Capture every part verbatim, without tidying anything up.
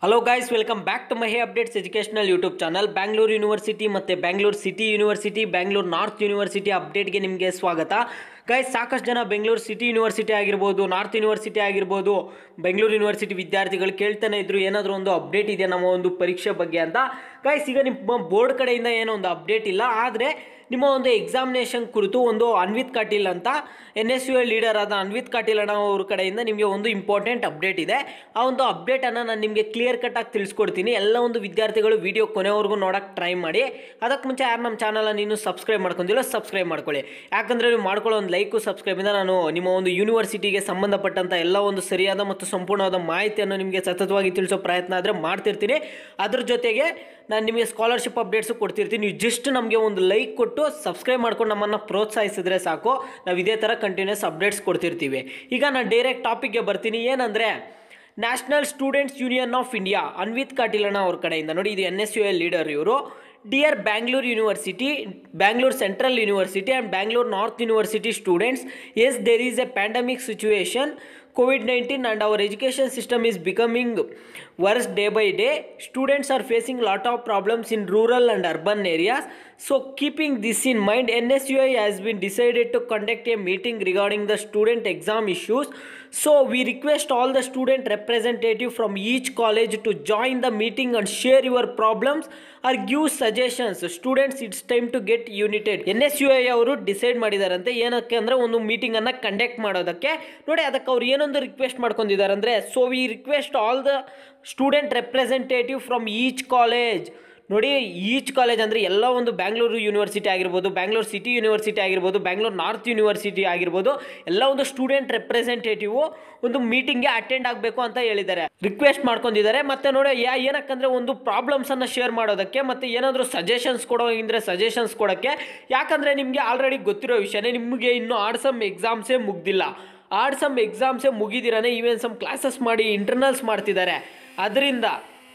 Hello guys, welcome back to Mahi updates educational YouTube channel. Bangalore university ಮತ್ತು Bangalore city university, Bangalore north university ಅಪ್ಡೇಟ್ಗೆ ನಿಮಗೆ ಸ್ವಾಗತ. Guys, ಸಾಕಷ್ಟು ಜನ ಬೆಂಗಳೂರು ಸಿಟಿ ಯೂನಿವರ್ಸಿಟಿ ಆಗಿರ್ಬೋದು, ನಾರ್ತ್ ಯೂನಿವರ್ಸಿಟಿ ಆಗಿರ್ಬೋದು, ಬೆಂಗಳೂರು ಯೂನಿವರ್ಸಿಟಿ ವಿದ್ಯಾರ್ಥಿಗಳು ಕೇಳ್ತಾನೆ ಇದ್ರು ಏನಾದರೂ ಒಂದು ಅಪ್ಡೇಟ್ ಇದೆ ನಮ್ಮ ಒಂದು ಪರೀಕ್ಷೆ ಬಗ್ಗೆ ಅಂತ. ಗೈಸ್, ಈಗ ನಿಮ್ಮ ಬೋರ್ಡ್ ಕಡೆಯಿಂದ ಏನೋ ಒಂದು ಅಪ್ಡೇಟ್ ಇಲ್ಲ, ಆದರೆ ನಿಮ್ಮ ಒಂದು ಎಕ್ಸಾಮಿನೇಷನ್ ಕುರಿತು ಒಂದು ಅನ್ವಿತ್ ಕಾಟೀಲ್ ಅಂತ N S U I leader ಆದ ಅನ್ವಿತ್ ಕಾಟೀಲ್ ಅಣ್ಣ ಅವ್ರ ಕಡೆಯಿಂದ ನಿಮಗೆ ಒಂದು ಇಂಪಾರ್ಟೆಂಟ್ ಅಪ್ಡೇಟ್ ಇದೆ. ಆ ಒಂದು ಅಪ್ಡೇಟನ್ನು ನಾನು ನಿಮಗೆ ಕ್ಲಿಯರ್ ಕಟ್ಟಾಗಿ ತಿಳಿಸ್ಕೊಡ್ತೀನಿ. ಎಲ್ಲ ಒಂದು ವಿದ್ಯಾರ್ಥಿಗಳು ವಿಡಿಯೋ ಕೊನೆವರೆಗೂ ನೋಡೋಕ್ಕೆ ಟ್ರೈ ಮಾಡಿ. ಅದಕ್ಕೆ ಮುಂಚೆ ಯಾರು ನಮ್ಮ ಚಾನಲನ್ನು ಇನ್ನೂ ಸಬ್ಸ್ಕ್ರೈಬ್ ಮಾಡ್ಕೊಂಡಿಲ್ಲ, ಸಬ್ಸ್ಕ್ರೈಬ್ ಮಾಡ್ಕೊಳ್ಳಿ. ಯಾಕಂದರೆ ನೀವು ಮಾಡ್ಕೊಳ್ಳೋ ಒಂದು ಲೈಕು ಸಬ್ಸ್ಕ್ರೈಬಿಂದ ನಾನು ನಿಮ್ಮ ಒಂದು ಯೂನಿವರ್ಸಿಟಿಗೆ ಸಂಬಂಧಪಟ್ಟಂಥ ಎಲ್ಲ ಒಂದು ಸರಿಯಾದ ಮತ್ತು ಸಂಪೂರ್ಣವಾದ ಮಾಹಿತಿಯನ್ನು ನಿಮಗೆ ಸತತವಾಗಿ ತಿಳಿಸೋ ಪ್ರಯತ್ನ ಆದರೆ ಮಾಡ್ತಿರ್ತೀನಿ. ಅದ್ರ ಜೊತೆಗೆ ನಾನು ನಿಮಗೆ ಸ್ಕಾಲರ್ಶಿಪ್ ಅಪ್ಡೇಟ್ಸು ಕೊಡ್ತಿರ್ತೀನಿ. ನೀವು ಜಸ್ಟ್ ನಮಗೆ ಒಂದು ಲೈಕ್ ಕೊಟ್ಟು ಸಬ್ಸ್ಕ್ರೈಬ್ ಮಾಡ್ಕೊಂಡು ನಮ್ಮನ್ನು ಪ್ರೋತ್ಸಾಹಿಸಿದ್ರೆ ಸಾಕು, ನಾವು ಇದೇ ಥರ ಕಂಟಿನ್ಯೂಸ್ ಅಪ್ಡೇಟ್ಸ್ ಕೊಡ್ತಿರ್ತೀವಿ. ಈಗ ನಾನು ಡೈರೆಕ್ಟ್ ಟಾಪಿಕ್ಗೆ ಬರ್ತೀನಿ. ಏನಂದರೆ, national students union of India Anvith Kateel ಅಣ್ಣ ಅವ್ರ ಕಡೆಯಿಂದ ನೋಡಿ, ಇದು N S U I leader ಇವರು. Dear Bangalore university, Bangalore central university and Bangalore north university students, as there is a pandemic situation COVID nineteen and our education system is becoming worse day by day. Students are facing lot of problems in rural and urban areas. So keeping this in mind, N S U I has been decided to conduct a meeting regarding the student exam issues. So we request all the student representative from each college to join the meeting and share your problems or give suggestions. Students, it's time to get united. N S U I ಅವರು decide ಮಾಡಿದಾರಂತೆ. ಏನಕ್ಕೆ ಅಂದರೆ, ಒಂದು ಮೀಟಿಂಗನ್ನು conduct ಮಾಡೋದಕ್ಕೆ. ನೋಡಿ, ಅದಕ್ಕೆ ಅವ್ರು ಏನೊಂದು ರಿಕ್ವೆಸ್ಟ್ ಮಾಡ್ಕೊಂಡಿದ್ದಾರೆ ಅಂದರೆ, so we request all the student representative from each college. ನೋಡಿ, ಈಚ್ ಕಾಲೇಜ್ ಅಂದರೆ ಎಲ್ಲ ಒಂದು ಬ್ಯಾಂಗ್ಳೂರು ಯೂನಿವರ್ಸಿಟಿ ಆಗಿರ್ಬೋದು, ಬ್ಯಾಂಗ್ಳೂರು ಸಿಟಿ ಯೂನಿವರ್ಸಿಟಿ ಆಗಿರ್ಬೋದು, ಬ್ಯಾಂಗ್ಳೂರು ನಾರ್ತ್ ಯೂನಿವರ್ಸಿಟಿ ಆಗಿರ್ಬೋದು, ಎಲ್ಲ ಒಂದು ಸ್ಟೂಡೆಂಟ್ ರೆಪ್ರೆಸೆಂಟೇಟಿವ್ ಒಂದು ಮೀಟಿಂಗ್ಗೆ ಅಟೆಂಡ್ ಆಗಬೇಕು ಅಂತ ಹೇಳಿದ್ದಾರೆ, ರಿಕ್ವೆಸ್ಟ್ ಮಾಡ್ಕೊಂಡಿದ್ದಾರೆ. ಮತ್ತು ನೋಡಿ, ಯಾ ಏನಕ್ಕಂದರೆ ಒಂದು ಪ್ರಾಬ್ಲಮ್ಸನ್ನು ಶೇರ್ ಮಾಡೋದಕ್ಕೆ, ಮತ್ತು ಏನಾದರೂ ಸಜೆಷನ್ಸ್ ಕೊಡೋಂಗಿದ್ರೆ ಸಜೆಷನ್ಸ್ ಕೊಡೋಕ್ಕೆ. ಯಾಕಂದರೆ ನಿಮಗೆ ಆಲ್ರೆಡಿ ಗೊತ್ತಿರೋ ವಿಷಯನೇ, ನಿಮಗೆ ಇನ್ನೂ ಆರ್ಟ್ಸಮ್ ಎಕ್ಸಾಮ್ಸೇ ಮುಗ್ದಿಲ್ಲ. ಆರ್ಟ್ಸಮ್ ಎಕ್ಸಾಮ್ಸೇ ಮುಗಿದಿರಾನೆ ಈವನ್ ಸಮ್ ಕ್ಲಾಸಸ್ ಮಾಡಿ ಇಂಟರ್ನಲ್ಸ್ ಮಾಡ್ತಿದ್ದಾರೆ. ಅದರಿಂದ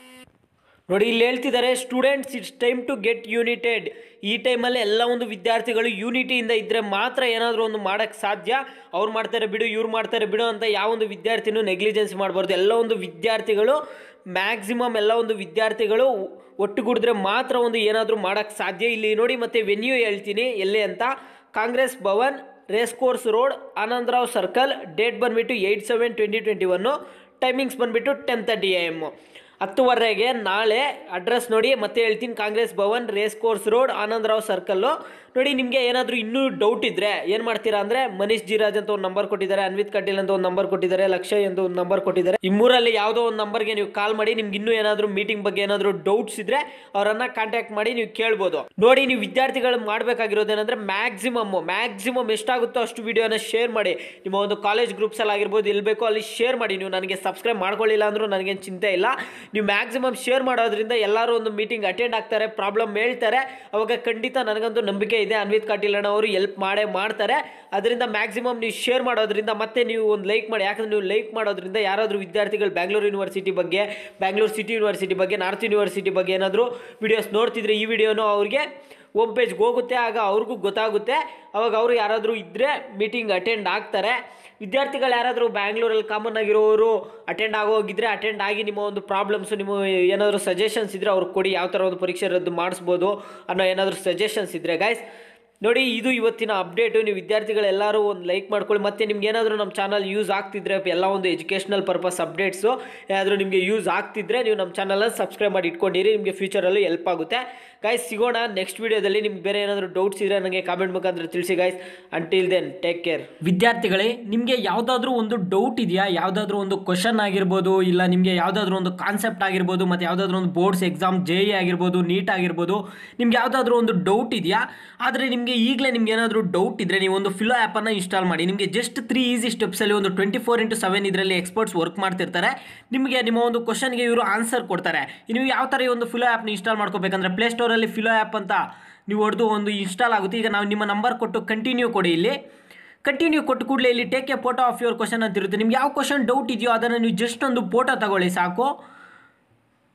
ನೋಡಿ, ಇಲ್ಲಿ ಹೇಳ್ತಿದ್ದಾರೆ, students, it's time to get united. ಈ ಟೈಮಲ್ಲಿ ಎಲ್ಲ ಒಂದು ವಿದ್ಯಾರ್ಥಿಗಳು ಯೂನಿಟಿಯಿಂದ ಇದ್ದರೆ ಮಾತ್ರ ಏನಾದರೂ ಒಂದು ಮಾಡೋಕ್ಕೆ ಸಾಧ್ಯ. ಅವ್ರು ಮಾಡ್ತಾರೆ ಬಿಡು, ಇವ್ರು ಮಾಡ್ತಾರೆ ಬಿಡು ಅಂತ ಯಾವೊಂದು ವಿದ್ಯಾರ್ಥಿನೂ ನೆಗ್ಲಿಜೆನ್ಸ್ ಮಾಡಬಾರ್ದು. ಎಲ್ಲ ಒಂದು ವಿದ್ಯಾರ್ಥಿಗಳು ಮ್ಯಾಕ್ಸಿಮಮ್ ಎಲ್ಲ ಒಂದು ವಿದ್ಯಾರ್ಥಿಗಳು ಒಟ್ಟುಗೂಡಿದ್ರೆ ಮಾತ್ರ ಒಂದು ಏನಾದರೂ ಮಾಡೋಕ್ಕೆ ಸಾಧ್ಯ. ಇಲ್ಲಿ ನೋಡಿ, ಮತ್ತು ವೆನ್ಯೂ ಹೇಳ್ತೀನಿ ಎಲ್ಲಿ ಅಂತ. Congress Bhavan, race course road, Anandrao circle. Date ಬಂದುಬಿಟ್ಟು eight seven twenty twenty one. Timings ಬಂದುಬಿಟ್ಟು ಟೆನ್ ತರ್ಟಿ ಎ ಎಮ್ಮು, ಹತ್ತುವರೆಗೆ ನಾಳೆ. ಅಡ್ರೆಸ್ ನೋಡಿ ಮತ್ತೆ ಹೇಳ್ತೀನಿ, Congress Bhavan, race course road, Anandrao circle. ನೋಡಿ, ನಿಮಗೆ ಏನಾದರೂ ಇನ್ನೂ ಡೌಟ್ ಇದ್ದರೆ ಏನು ಮಾಡ್ತೀರಾ ಅಂದರೆ, ಮನೀಶ್ ಜಿರಾಜ್ ಅಂತ ಒಂದು ನಂಬರ್ ಕೊಟ್ಟಿದ್ದಾರೆ, ಅನ್ವಿತ್ ಕಾಟೀಲ್ ಅಂತ ಒಂದು ನಂಬರ್ ಕೊಟ್ಟಿದ್ದಾರೆ, ಲಕ್ಷಯ್ ಅಂತ ಒಂದು ನಂಬರ್ ಕೊಟ್ಟಿದ್ದಾರೆ. ಈ ಮೂರಲ್ಲಿ ಯಾವುದೋ ಒಂದು ನಂಬರ್ಗೆ ನೀವು ಕಾಲ್ ಮಾಡಿ. ನಿಮ್ಗೆ ಇನ್ನೂ ಏನಾದರೂ ಮೀಟಿಂಗ್ ಬಗ್ಗೆ ಏನಾದರೂ ಡೌಟ್ಸ್ ಇದ್ದರೆ ಅವರನ್ನು ಕಾಂಟ್ಯಾಕ್ಟ್ ಮಾಡಿ ನೀವು ಕೇಳ್ಬೋದು. ನೋಡಿ, ನೀವು ವಿದ್ಯಾರ್ಥಿಗಳು ಮಾಡಬೇಕಾಗಿರೋದೇನೆಂದರೆ, ಮ್ಯಾಕ್ಸಿಮಮ್ ಮ್ಯಾಕ್ಸಿಮಮ್ ಎಷ್ಟಾಗುತ್ತೋ ಅಷ್ಟು ವಿಡಿಯೋನ ಶೇರ್ ಮಾಡಿ. ನಿಮ್ಮ ಒಂದು ಕಾಲೇಜ್ ಗ್ರೂಪ್ಸಲ್ಲಿ ಆಗಿರ್ಬೋದು, ಎಲ್ಲಿ ಬೇಕೋ ಅಲ್ಲಿ ಶೇರ್ ಮಾಡಿ. ನೀವು ನನಗೆ ಸಬ್ಸ್ಕ್ರೈಬ್ ಮಾಡ್ಕೊಳ್ಳಿಲ್ಲ ಅಂದರೂ ನನಗೇನು ಚಿಂತೆ ಇಲ್ಲ. ನೀವು ಮ್ಯಾಕ್ಸಿಮಮ್ ಶೇರ್ ಮಾಡೋದ್ರಿಂದ ಎಲ್ಲರೂ ಒಂದು ಮೀಟಿಂಗ್ ಅಟೆಂಡ್ ಆಗ್ತಾರೆ, ಪ್ರಾಬ್ಲಮ್ ಹೇಳ್ತಾರೆ. ಅವಾಗ ಖಂಡಿತ ನನಗಂತೂ ನಂಬಿಕೆ ಇದೆ, ಅನ್ವಿತ್ ಕಾಟೀಲ್ ಅಣ್ಣ ಅವರು ಎಲ್ಪ್ ಮಾಡೇ ಮಾಡ್ತಾರೆ. ಅದರಿಂದ ಮ್ಯಾಕ್ಸಿಮಮ್ ನೀವು ಶೇರ್ ಮಾಡೋದ್ರಿಂದ, ಮತ್ತೆ ನೀವು ಒಂದು ಲೈಕ್ ಮಾಡಿ. ಯಾಕಂದರೆ ನೀವು ಲೈಕ್ ಮಾಡೋದ್ರಿಂದ ಯಾರಾದರೂ ವಿದ್ಯಾರ್ಥಿಗಳು ಬ್ಯಾಂಗ್ಳೂರು ಯೂನಿವರ್ಸಿಟಿ ಬಗ್ಗೆ, ಬ್ಯಾಂಗ್ಳೂರು ಸಿಟಿ ಯೂನಿವರ್ಸಿಟಿ ಬಗ್ಗೆ, ನಾರ್ತ್ ಯೂನಿವರ್ಸಿಟಿ ಬಗ್ಗೆ ಏನಾದರೂ ವಿಡಿಯೋಸ್ ನೋಡ್ತಿದ್ರೆ ಈ ವಿಡಿಯೋನು ಅವ್ರಿಗೆ ಹೋಮ್ ಪೇಜ್ಗೆ ಹೋಗುತ್ತೆ. ಆಗ ಅವ್ರಿಗೂ ಗೊತ್ತಾಗುತ್ತೆ. ಅವಾಗ ಅವರು ಯಾರಾದರೂ ಇದ್ದರೆ ಮೀಟಿಂಗ್ ಅಟೆಂಡ್ ಆಗ್ತಾರೆ. ವಿದ್ಯಾರ್ಥಿಗಳು ಯಾರಾದರೂ ಬ್ಯಾಂಗ್ಳೂರಲ್ಲಿ ಕಾಮನ್ ಆಗಿರೋರು ಅಟೆಂಡ್ ಆಗೋಗಿದ್ರೆ ಅಟೆಂಡ್ ಆಗಿ ನಿಮ್ಮ ಒಂದು ಪ್ರಾಬ್ಲಮ್ಸು, ನಿಮ್ಮ ಏನಾದರೂ ಸಜೆಷನ್ಸ್ ಇದ್ದರೆ ಅವ್ರಿಗೆ ಕೊಡಿ. ಯಾವ ಥರ ಒಂದು ಪರೀಕ್ಷೆ ರದ್ದು ಮಾಡಿಸ್ಬೋದು ಅನ್ನೋ ಏನಾದರೂ ಸಜೆಷನ್ಸ್ ಇದ್ದರೆ. ಗೈಸ್, ನೋಡಿ, ಇದು ಇವತ್ತಿನ ಅಪ್ಡೇಟು. ನೀವು ವಿದ್ಯಾರ್ಥಿಗಳೆಲ್ಲರೂ ಒಂದು ಲೈಕ್ ಮಾಡ್ಕೊಳ್ಳಿ. ಮತ್ತು ನಿಮ್ಗೆ ಏನಾದರೂ ನಮ್ಮ ಚಾನಲ್ ಯೂಸ್ ಆಗ್ತಿದ್ರೆ, ಎಲ್ಲ ಒಂದು ಎಜುಕೇಷನಲ್ ಪರ್ಪಸ್ ಅಪ್ಡೇಟ್ಸು ಏನಾದರೂ ನಿಮಗೆ ಯೂಸ್ ಆಗ್ತಿದ್ರೆ ನೀವು ನಮ್ಮ ಚಾನಲನ್ನು ಸಬ್ಸ್ಕ್ರೈಬ್ ಮಾಡಿ ಇಟ್ಕೊಂಡಿರಿ. ನಿಮಗೆ ಫ್ಯೂಚರಲ್ಲಿ ಹೆಲ್ಪ್ ಆಗುತ್ತೆ. ಗೈಸ್, ಸಿಗೋಣ ನೆಕ್ಸ್ಟ್ ವೀಡಿಯೋದಲ್ಲಿ. ನಿಮ್ಗೆ ಬೇರೆ ಏನಾದರೂ ಡೌಟ್ಸ್ ಇದ್ದರೆ ನನಗೆ ಕಾಮೆಂಟ್ ಮುಖಾಂತರ ತಿಳಿಸಿ. Guys, until then take care. ವಿದ್ಯಾರ್ಥಿಗಳೇ, ನಿಮಗೆ ಯಾವುದಾದ್ರೂ ಒಂದು ಡೌಟ್ ಇದೆಯಾ? ಯಾವುದಾದ್ರೂ ಒಂದು ಕ್ವಶನ್ ಆಗಿರ್ಬೋದು, ಇಲ್ಲ ನಿಮಗೆ ಯಾವುದಾದ್ರೂ ಒಂದು ಕಾನ್ಸೆಪ್ಟ್ ಆಗಿರ್ಬೋದು, ಮತ್ತು ಯಾವುದಾದ್ರೂ ಒಂದು ಬೋರ್ಡ್ಸ್ ಎಕ್ಸಾಮ್, ಜೆ ಇ ಆಗಿರ್ಬೋದು, ನೀಟ್ ಆಗಿರ್ಬೋದು, ನಿಮ್ಗೆ ಯಾವುದಾದ್ರೂ ಒಂದು ಡೌಟ್ ಇದೆಯಾ? ಆದರೆ ನಿಮಗೆ ಈಗಲೇ ನಿಮ್ಗೆ ಏನಾದರೂ ಡೌಟ್ ಇದ್ದರೆ ನೀವು ಒಂದು ಫಿಲೋ ಆ್ಯಪನ್ನು ಇನ್ಸ್ಟಾಲ್ ಮಾಡಿ. ನಿಮಗೆ ಜಸ್ಟ್ ತ್ರೀ ಈಸಿ ಸ್ಟೆಪ್ಸಲ್ಲಿ ಒಂದು ಟ್ವೆಂಟಿ ಫೋರ್ ಇಂಟು ಸೆವೆನ್ ಇದರಲ್ಲಿ ಎಕ್ಸ್ಪರ್ಟ್ಸ್ ವರ್ಕ್ ಮಾಡ್ತಿರ್ತಾರೆ. ನಿಮಗೆ ನಿಮ್ಮ ಒಂದು ಕ್ವಶನ್ಗೆ ಇವರು ಆನ್ಸರ್ ಕೊಡ್ತಾರೆ. ನೀವು ಯಾವ ಥರ ಈ ಒಂದು ಫಿಲೋ ಆ್ಯಪ್ನ ಇನ್ಸ್ಟಾಲ್ ಮಾಡ್ಕೋಬೇಕಂದ್ರೆ, ಪ್ಲೇಸ್ಟೋರಲ್ಲಿ ಫಿಲೋ ಆ್ಯಪ್ ಅಂತ ನೀವು ಹೊಡೆದು ಒಂದು ಇನ್ಸ್ಟಾಲ್ ಆಗುತ್ತೆ. ಈಗ ನಾವು ನಿಮ್ಮ ನಂಬರ್ ಕೊಟ್ಟು ಕಂಟಿನ್ಯೂ ಕೊಡಿ. ಇಲ್ಲಿ ಕಂಟಿನ್ಯೂ ಕೊಟ್ಟು ಕೂಡಲೇ ಇಲ್ಲಿ take a photo of your question ಅಂತ ಇರುತ್ತೆ. ನಿಮ್ಗೆ ಯಾವ ಕ್ವಶನ್ ಡೌಟ್ ಇದೆಯೋ ಅದನ್ನು ನೀವು ಜಸ್ಟ್ ಒಂದು ಫೋಟೋ ತಗೊಳ್ಳಿ ಸಾಕು.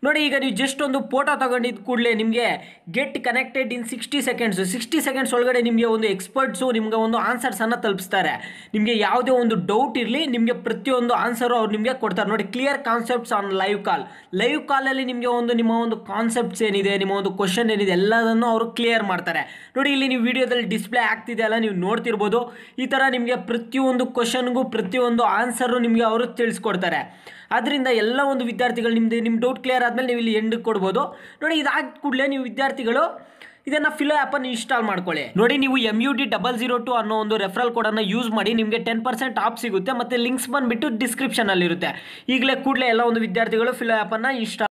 ನೋಡಿ ಈಗ ನೀವು ಜಸ್ಟ್ ಒಂದು ಫೋಟೋ ತಗೊಂಡಿದ್ದ ಕೂಡಲೇ ನಿಮಗೆ get connected in sixty seconds sixty seconds ಒಳಗಡೆ ನಿಮಗೆ ಒಂದು ಎಕ್ಸ್ಪರ್ಟ್ಸು ನಿಮಗೆ ಒಂದು ಆನ್ಸರ್ಸನ್ನು ತಲುಪಿಸ್ತಾರೆ. ನಿಮಗೆ ಯಾವುದೇ ಒಂದು ಡೌಟ್ ಇರಲಿ ನಿಮಗೆ ಪ್ರತಿಯೊಂದು ಆನ್ಸರು ಅವ್ರು ನಿಮಗೆ ಕೊಡ್ತಾರೆ. ನೋಡಿ clear concepts on live call. Live ಕಾಲಲ್ಲಿ ನಿಮಗೆ ಒಂದು ನಿಮ್ಮ ಒಂದು ಕಾನ್ಸೆಪ್ಟ್ಸ್ ಏನಿದೆ, ನಿಮ್ಮ ಒಂದು ಕ್ವಶನ್ ಏನಿದೆ ಎಲ್ಲದನ್ನು ಅವರು ಕ್ಲಿಯರ್ ಮಾಡ್ತಾರೆ. ನೋಡಿ ಇಲ್ಲಿ ನೀವು ವಿಡಿಯೋದಲ್ಲಿ ಡಿಸ್ಪ್ಲೇ ಆಗ್ತಿದೆ ಅಲ್ಲ, ನೀವು ನೋಡ್ತಿರ್ಬೋದು. ಈ ಥರ ನಿಮಗೆ ಪ್ರತಿಯೊಂದು ಕ್ವಶನ್ಗೂ ಪ್ರತಿಯೊಂದು ಆನ್ಸರು ನಿಮಗೆ ಅವರು ತಿಳಿಸ್ಕೊಡ್ತಾರೆ. ಅದರಿಂದ ಎಲ್ಲ ಒಂದು ವಿದ್ಯಾರ್ಥಿಗಳು ನಿಮ್ಮದು ನಿಮ್ಮ ಡೌಟ್ ಕ್ಲಿಯರ್ ಆದಮೇಲೆ ನೀವು ಇಲ್ಲಿ ಎಂಡ್ ಕೊಡ್ಬೋದು. ನೋಡಿ ಇದಾದ ಕೂಡಲೇ ನೀವು ವಿದ್ಯಾರ್ಥಿಗಳು ಇದನ್ನು ಫಿಲೋ ಆ್ಯಪನ್ನು ಇನ್ಸ್ಟಾಲ್ ಮಾಡ್ಕೊಳ್ಳಿ. ನೋಡಿ ನೀವು M U D double zero two ಅನ್ನೋ ಒಂದು ರೆಫರಲ್ ಕೋಡನ್ನು ಯೂಸ್ ಮಾಡಿ ನಿಮಗೆ ಟೆನ್ ಪರ್ಸೆಂಟ್ ಆಫ್ ಸಿಗುತ್ತೆ. ಮತ್ತು ಲಿಂಕ್ಸ್ ಬಂದುಬಿಟ್ಟು ಡಿಸ್ಕ್ರಿಪ್ಷನಲ್ಲಿರುತ್ತೆ. ಈಗಲೇ ಕೂಡಲೇ ಎಲ್ಲ ಒಂದು ವಿದ್ಯಾರ್ಥಿಗಳು ಫಿಲೋ ಆ್ಯಪನ್ನು ಇನ್ಸ್ಟಾಲ್